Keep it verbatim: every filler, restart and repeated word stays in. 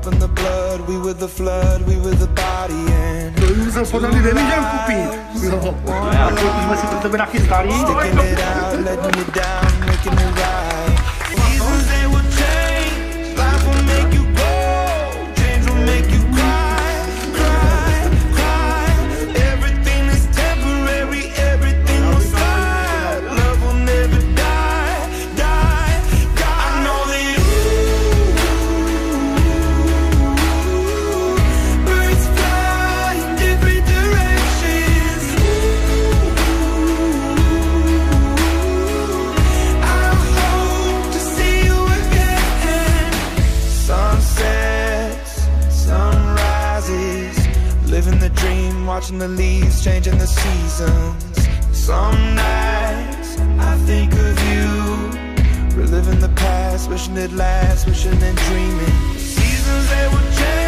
up in the blood, we were the flood, we were the body and to podali neviděl kupit. No, a to jsme si pro tebe nachystali. sticking it out, letting you down, making it right. Seasons they will change, life will make you grow, change will make you cry, cry, cry. Everything is temporary, everything will slide. Love will never die, die, die. I know that birds fly in different directions. I hope to see you again. Sunsets, sunrises, living the dream, watching the leaves, changing the seasons. Some nights I think of you, reliving the past, wishing it lasts, wishing and dreaming. Seasons they will change.